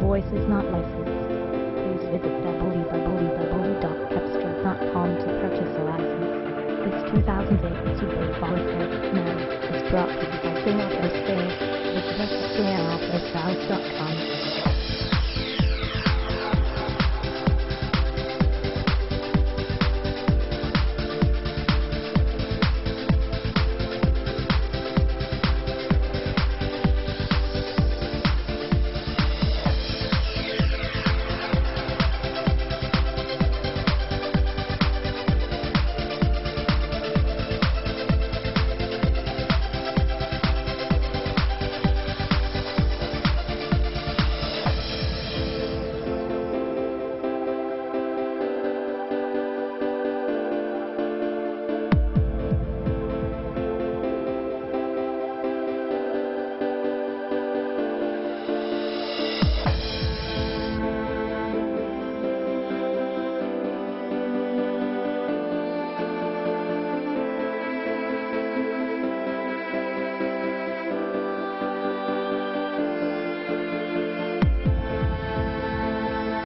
voice is not licensed. Please visit www.cepstral.com to purchase a license. This 2008 Subaru Forester now is brought to you by King Auto Sales. Visit us at kingautosales.com.